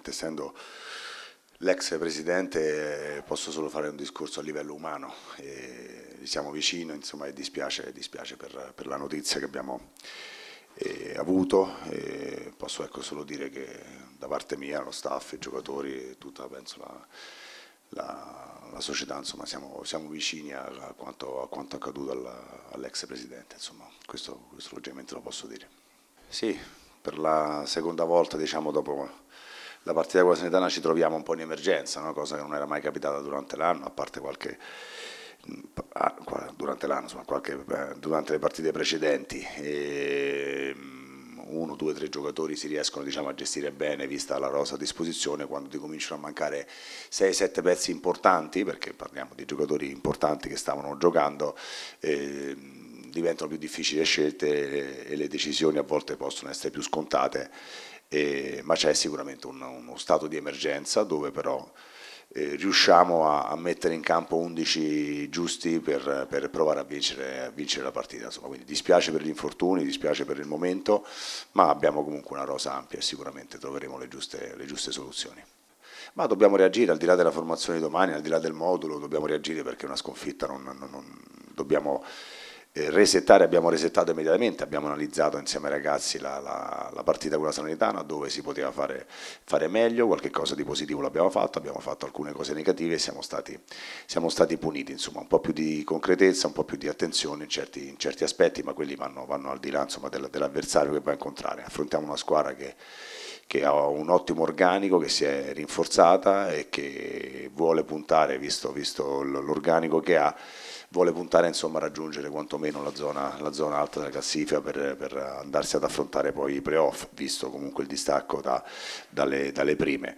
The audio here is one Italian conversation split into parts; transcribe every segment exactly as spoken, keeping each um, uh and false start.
ovviamente essendo l'ex presidente posso solo fare un discorso a livello umano, e gli siamo vicino, insomma, e dispiace, dispiace per, per la notizia che abbiamo eh, avuto, e posso ecco, solo dire che da parte mia, lo staff, i giocatori e tutta penso la, la, la società, insomma, siamo, siamo vicini a, a, quanto, a quanto accaduto all'ex presidente, insomma, questo, questo logicamente lo posso dire. Sì, per la seconda volta, diciamo, dopo la partita con la Salernitana ci troviamo un po' in emergenza, una cosa che non era mai capitata durante l'anno, a parte qualche durante l'anno, insomma, qualche, durante le partite precedenti. E uno, due, tre giocatori si riescono, diciamo, a gestire bene vista la rosa a disposizione. Quando ti cominciano a mancare sei sette pezzi importanti, perché parliamo di giocatori importanti che stavano giocando, eh, diventano più difficili le scelte e le decisioni a volte possono essere più scontate, eh, ma c'è sicuramente un, uno stato di emergenza dove però eh, riusciamo a, a mettere in campo undici giusti per, per provare a vincere, a vincere la partita. Insomma, quindi dispiace per gli infortuni, dispiace per il momento, ma abbiamo comunque una rosa ampia e sicuramente troveremo le giuste, le giuste soluzioni. Ma dobbiamo reagire, al di là della formazione di domani, al di là del modulo, dobbiamo reagire perché una sconfitta non, non, non dobbiamo eh, resettare. Abbiamo resettato immediatamente, abbiamo analizzato insieme ai ragazzi la, la, la partita con la Salernitana, dove si poteva fare, fare meglio, qualche cosa di positivo l'abbiamo fatto, abbiamo fatto alcune cose negative e siamo stati, siamo stati puniti, insomma, un po' più di concretezza, un po' più di attenzione in certi, in certi aspetti, ma quelli vanno, vanno al di là, insomma, del, dell'avversario che va a incontrare. Affrontiamo una squadra che che ha un ottimo organico, che si è rinforzata e che vuole puntare, visto, visto l'organico che ha, vuole puntare insomma, a raggiungere quantomeno la zona, la zona alta della classifica per, per andarsi ad affrontare poi i playoff, visto comunque il distacco da, dalle, dalle prime.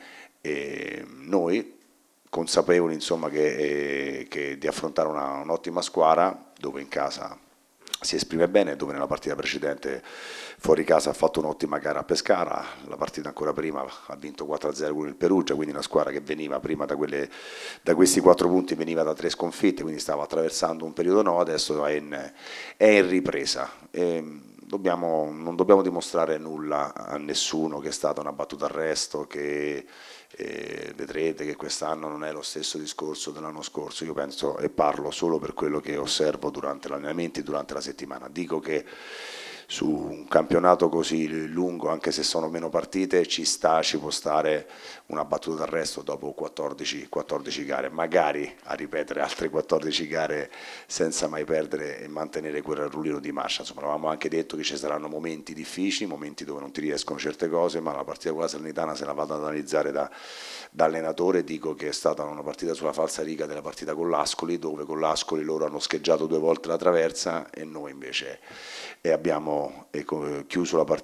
E noi, consapevoli insomma, che, che di affrontare una, un'ottima squadra, dove in casa si esprime bene, dove nella partita precedente fuori casa ha fatto un'ottima gara a Pescara, la partita ancora prima ha vinto quattro a zero con il Perugia, quindi una squadra che veniva prima da, quelle, da questi quattro punti, veniva da tre sconfitte, quindi stava attraversando un periodo no, adesso è in, è in ripresa. E dobbiamo, non dobbiamo dimostrare nulla a nessuno che è stata una battuta d'arresto, che eh, vedrete che quest'anno non è lo stesso discorso dell'anno scorso. Io penso e parlo solo per quello che osservo durante gli allenamenti, durante la settimana. Dico che su un campionato così lungo, anche se sono meno partite, ci sta, ci può stare una battuta d'arresto dopo quattordici, quattordici gare, magari a ripetere altre quattordici gare senza mai perdere e mantenere quel rullino di marcia. Insomma, avevamo anche detto che ci saranno momenti difficili, momenti dove non ti riescono certe cose, ma la partita con la Salernitana, se la vado ad analizzare da, da allenatore, dico che è stata una partita sulla falsariga della partita con l'Ascoli, dove con l'Ascoli loro hanno scheggiato due volte la traversa e noi invece e abbiamo ecco, chiuso la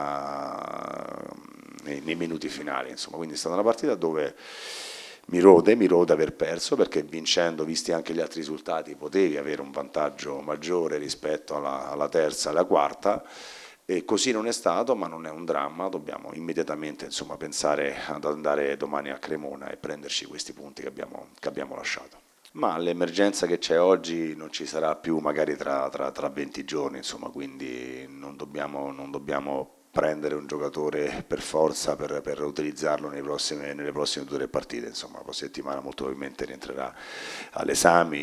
partita nei, nei minuti finali, insomma, quindi è stata una partita dove mi rode, mi rode aver perso, perché vincendo, visti anche gli altri risultati, potevi avere un vantaggio maggiore rispetto alla, alla terza e alla quarta, e così non è stato, ma non è un dramma, dobbiamo immediatamente insomma, pensare ad andare domani a Cremona e prenderci questi punti che abbiamo, che abbiamo lasciato. Ma l'emergenza che c'è oggi non ci sarà più magari tra, tra, tra venti giorni, insomma, quindi non dobbiamo, non dobbiamo prendere un giocatore per forza per, per utilizzarlo nelle prossime, nelle prossime due o tre partite, insomma, la prossima settimana molto probabilmente rientrerà all'esami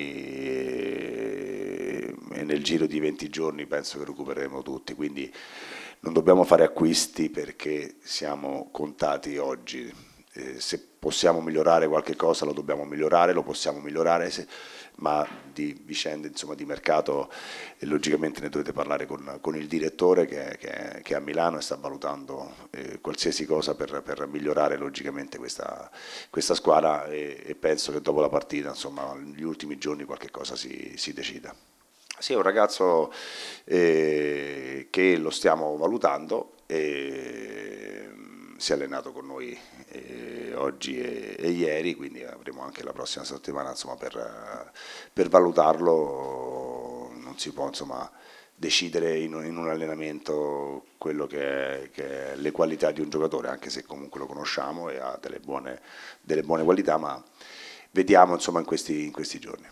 e, e nel giro di venti giorni penso che recupereremo tutti, quindi non dobbiamo fare acquisti perché siamo contati oggi. Eh, se possiamo migliorare qualche cosa lo dobbiamo migliorare, lo possiamo migliorare, se, ma di vicende insomma, di mercato eh, logicamente ne dovete parlare con, con il direttore che, che, che è a Milano e sta valutando eh, qualsiasi cosa per, per migliorare logicamente questa, questa squadra e, e penso che dopo la partita, insomma, negli ultimi giorni qualche cosa si, si decida. Sì, è un ragazzo eh, che lo stiamo valutando e si è allenato con noi eh, oggi e, e ieri, quindi avremo anche la prossima settimana insomma, per, per valutarlo. Non si può insomma, decidere in un, in un allenamento quello che è, che è le qualità di un giocatore, anche se comunque lo conosciamo e ha delle buone, delle buone qualità, ma vediamo insomma, in, questi, in questi giorni.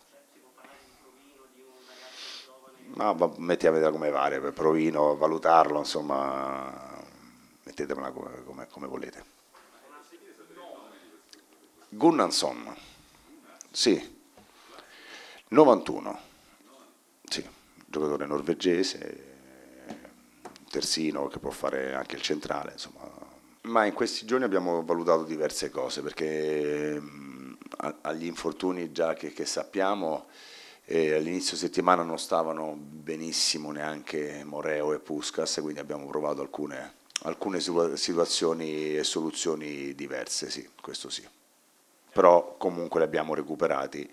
Ma mettiamola come pare, per provino, valutarlo, insomma, mettetemela come, come, come volete. Gunnarsson, sì, novantuno, sì, giocatore norvegese, terzino che può fare anche il centrale, insomma. Ma in questi giorni abbiamo valutato diverse cose perché mh, a- agli infortuni già che, che sappiamo eh, all'inizio settimana non stavano benissimo neanche Moreo e Puskás, quindi abbiamo provato alcune, alcune situa- situazioni e soluzioni diverse, sì, questo sì. Però comunque li abbiamo recuperati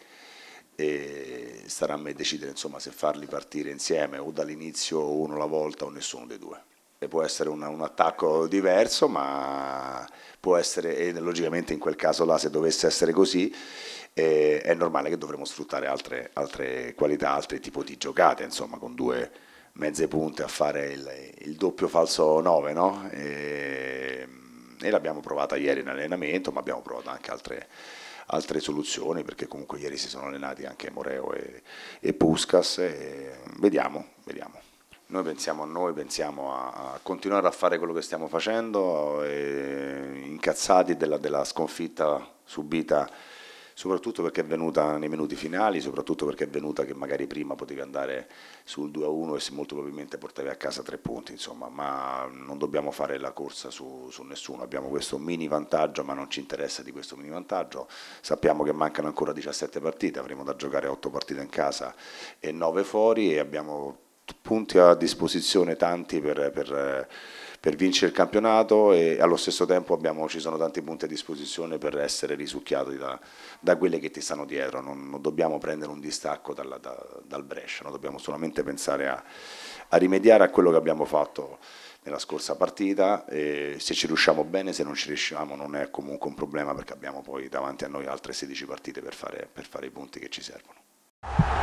e starà a me decidere insomma, se farli partire insieme o dall'inizio uno alla volta o nessuno dei due. E può essere una- un attacco diverso, ma può essere, e logicamente in quel caso là, se dovesse essere così, eh, è normale che dovremo sfruttare altre, altre qualità, altri tipi di giocate, insomma, con due mezze punte a fare il, il doppio falso nove, no? E, e l'abbiamo provata ieri in allenamento, ma abbiamo provato anche altre, altre soluzioni, perché comunque ieri si sono allenati anche Moreo e, e Puskás, e vediamo, vediamo. Noi pensiamo a noi, pensiamo a, a continuare a fare quello che stiamo facendo, e incazzati della, della sconfitta subita, soprattutto perché è venuta nei minuti finali, soprattutto perché è venuta che magari prima potevi andare sul due a uno e molto probabilmente portavi a casa tre punti, insomma, ma non dobbiamo fare la corsa su, su nessuno, abbiamo questo mini vantaggio, ma non ci interessa di questo mini vantaggio, sappiamo che mancano ancora diciassette partite, avremo da giocare otto partite in casa e nove fuori e abbiamo punti a disposizione tanti per, per, per vincere il campionato e allo stesso tempo abbiamo, ci sono tanti punti a disposizione per essere risucchiati da, da quelle che ti stanno dietro, non, non dobbiamo prendere un distacco dalla, da, dal Brescia, non dobbiamo solamente pensare a, a rimediare a quello che abbiamo fatto nella scorsa partita e se ci riusciamo bene, se non ci riusciamo non è comunque un problema perché abbiamo poi davanti a noi altre sedici partite per fare, per fare i punti che ci servono.